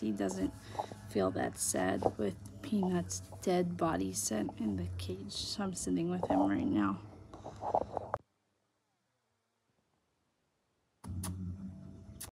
he doesn't feel that sad with Peanut's dead body set in the cage. So I'm sitting with him right now.